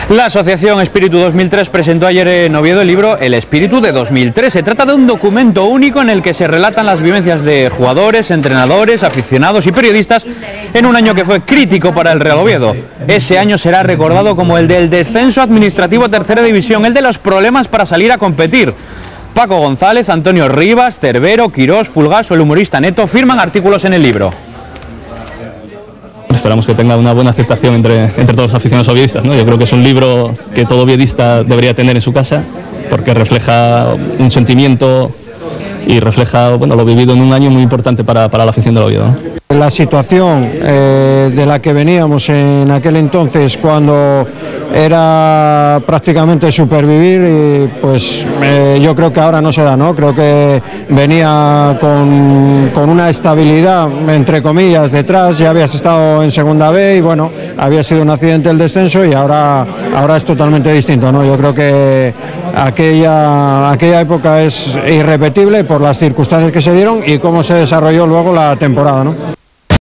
La Asociación Espíritu 2003 presentó ayer en Oviedo el libro El Espíritu de 2003. Se trata de un documento único en el que se relatan las vivencias de jugadores, entrenadores, aficionados y periodistas en un año que fue crítico para el Real Oviedo. Ese año será recordado como el del descenso administrativo a tercera división, el de los problemas para salir a competir. Paco González, Antonio Rivas, Cervero, Quirós, Pulgas o el humorista Neto firman artículos en el libro. Esperamos que tenga una buena aceptación entre todos los aficionados oviedistas, ¿no? Yo creo que es un libro que todo oviedista debería tener en su casa, porque refleja un sentimiento y refleja, bueno, lo vivido en un año muy importante para la afición del Oviedo, ¿no? La situación de la que veníamos en aquel entonces, cuando era prácticamente supervivir, y pues yo creo que ahora no se da, ¿no? Creo que venía con una estabilidad, entre comillas, detrás. Ya habías estado en segunda B y bueno, había sido un accidente el descenso y ahora es totalmente distinto, ¿no? Yo creo que aquella época es irrepetible por las circunstancias que se dieron y cómo se desarrolló luego la temporada, ¿no?